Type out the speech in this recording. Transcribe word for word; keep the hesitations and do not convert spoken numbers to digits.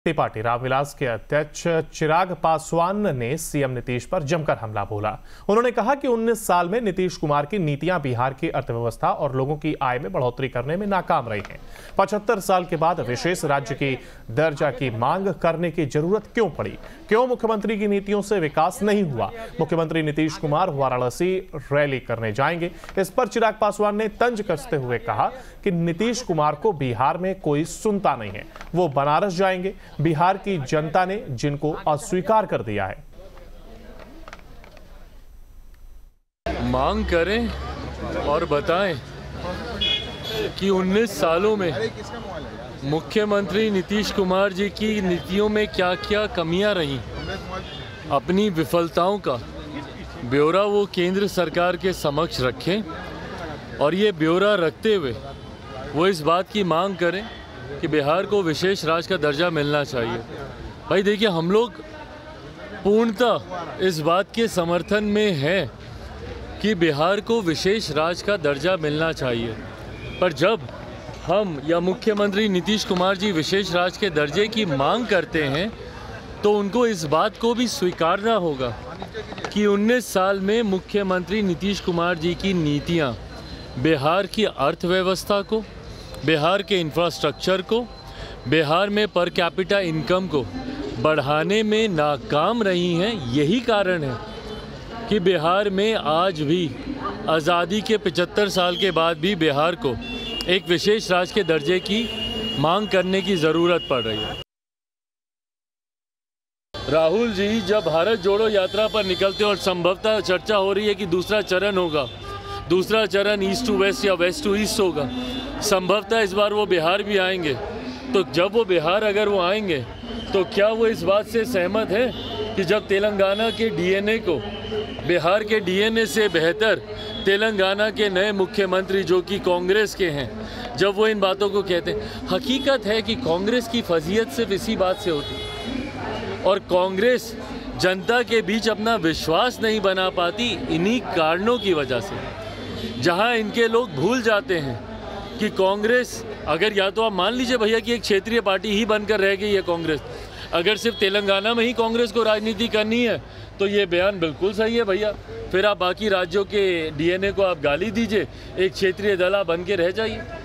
Party Ramvilas के अध्यक्ष चिराग पासवान ने सीएम नीतीश पर जमकर हमला बोला। उन्होंने कहा कि उन्नीस साल में नीतीश कुमार की नीतियां बिहार की अर्थव्यवस्था और लोगों की आय में बढ़ोतरी करने में नाकाम रही हैं। पचहत्तर साल के बाद विशेष राज्य की दर्जा की मांग करने की जरूरत क्यों पड़ी? क्यों मुख्यमंत्री की नीतियों से विकास नहीं हुआ? मुख्यमंत्री नीतीश कुमार वाराणसी रैली करने जाएंगे। इस पर चिराग पासवान ने तंज कसते हुए कहा कि नीतीश कुमार को बिहार में कोई सुनता नहीं है, वो बनारस जाएंगे। बिहार की जनता ने जिनको अस्वीकार कर दिया है। मांग करें और बताएं कि उन्नीस सालों में मुख्यमंत्री नीतीश कुमार जी की नीतियों में क्या क्या कमियां रही। अपनी विफलताओं का ब्यौरा वो केंद्र सरकार के समक्ष रखें और ये ब्यौरा रखते हुए वो इस बात की मांग करें कि बिहार को विशेष राज्य का दर्जा मिलना चाहिए। भाई देखिए, हम लोग पूर्णतः इस बात के समर्थन में हैं कि बिहार को विशेष राज्य का दर्जा मिलना चाहिए, पर जब हम या मुख्यमंत्री नीतीश कुमार जी विशेष राज्य के दर्जे की मांग करते हैं तो उनको इस बात को भी स्वीकारना होगा कि उन्नीस साल में मुख्यमंत्री नीतीश कुमार जी की नीतियां बिहार की अर्थव्यवस्था को, बिहार के इंफ्रास्ट्रक्चर को, बिहार में पर कैपिटा इनकम को बढ़ाने में नाकाम रही हैं। यही कारण है कि बिहार में आज भी आज़ादी के पचहत्तर साल के बाद भी बिहार को एक विशेष राज्य के दर्जे की मांग करने की ज़रूरत पड़ रही है। राहुल जी जब भारत जोड़ो यात्रा पर निकलते हैं और संभवतः चर्चा हो रही है कि दूसरा चरण होगा, दूसरा चरण ईस्ट टू वेस्ट या वेस्ट टू ईस्ट होगा, संभवतः इस बार वो बिहार भी आएंगे, तो जब वो बिहार अगर वो आएंगे तो क्या वो इस बात से सहमत है कि जब तेलंगाना के डीएनए को बिहार के डीएनए से बेहतर तेलंगाना के नए मुख्यमंत्री जो कि कांग्रेस के हैं, जब वो इन बातों को कहते हैं? हकीकत है कि कांग्रेस की फजीयत सिर्फ इसी बात से होती है और कांग्रेस जनता के बीच अपना विश्वास नहीं बना पाती इन्हीं कारणों की वजह से। जहां इनके लोग भूल जाते हैं कि कांग्रेस, अगर या तो आप मान लीजिए भैया कि एक क्षेत्रीय पार्टी ही बनकर रह गई है कांग्रेस, अगर सिर्फ तेलंगाना में ही कांग्रेस को राजनीति करनी है तो ये बयान बिल्कुल सही है भैया, फिर आप बाकी राज्यों के डीएनए को आप गाली दीजिए, एक क्षेत्रीय दल आप बन के रह जाइए।